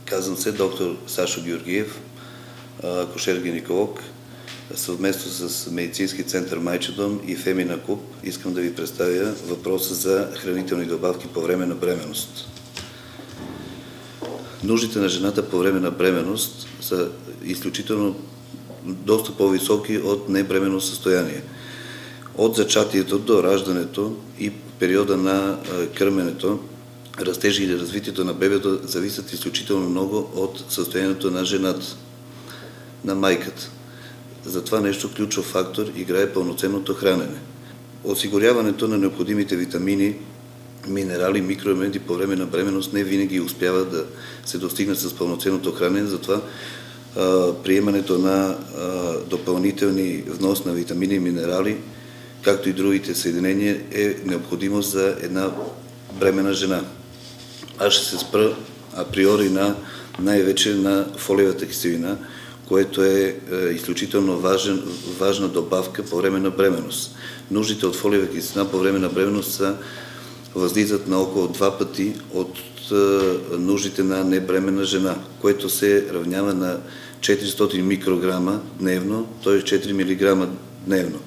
Казвам се доктор Сашо Георгиев, акушер-гинеколог. Съвместно с Медицински център Майчедом и Фемина Куб искам да ви представя въпроса за хранителни добавки по време на бременност. Нуждите на жената по време на бременност са изключително доста по-високи от небременно състояние. От зачатието до раждането и периода на кърменето, растежа или развитието на бебето зависят изключително много от състоянието на жената, на майката. За това нещо ключов фактор играе пълноценното хранене. Осигуряването на необходимите витамини, минерали, микроелементи по време на бременност не винаги успява да се достигне с пълноценното хранене, затова приемането на допълнителни внос на витамини и минерали, както и другите съединения, е необходимо за една бременна жена. Аз ще се спра априори най-вече на фолиевата киселина, което е изключително важна добавка по време на бременност. Нуждите от фолиева киселина по време на бременност възлизат на около 2 пъти от нуждите на небременна жена, което се равнява на 400 микрограма дневно, т.е. 4 мг дневно.